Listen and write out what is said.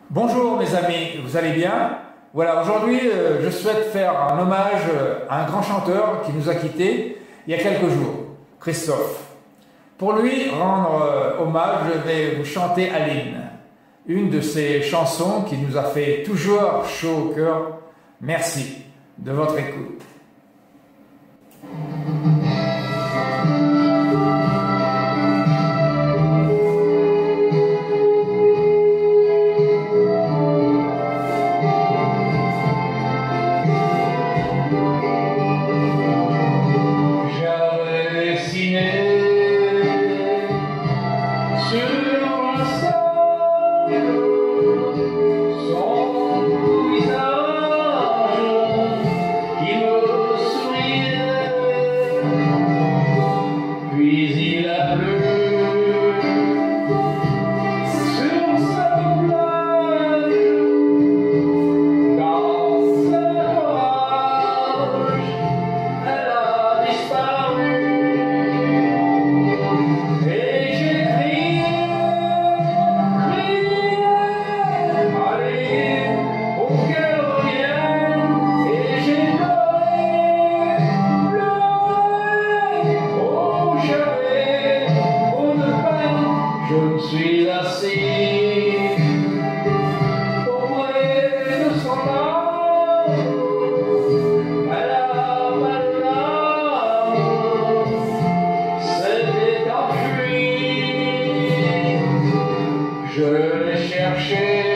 Bonjour mes amis, vous allez bien? Voilà, aujourd'hui je souhaite faire un hommage à un grand chanteur qui nous a quittés il y a quelques jours, Christophe. Pour lui rendre hommage, je vais vous chanter Aline, une de ses chansons qui nous a fait toujours chaud au cœur. Merci de votre écoute. Je suis lassé pour moi de son âme, c'était enfui, je l'ai cherché.